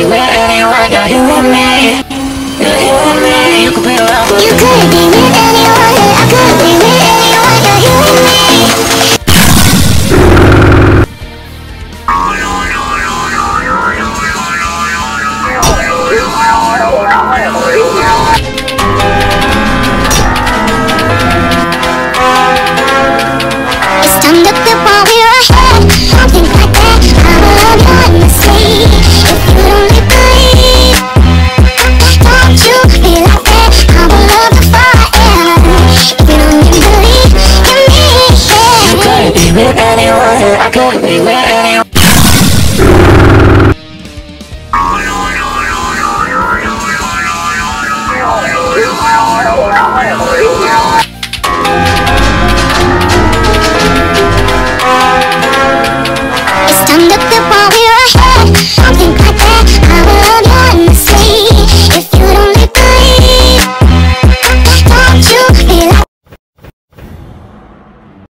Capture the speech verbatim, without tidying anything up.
with anyone, you're here with me. You're here with me, you could be around. You could be with anyone, I could be with anyone, you're here with me. It's time to flip while we're ahead. Don't think like that, I will love you endlessly. If you don't believe, don't you be like that, I will love you forever. If you don't believe in me, yeah. You could be with anyone, I could be with anyone. Oh,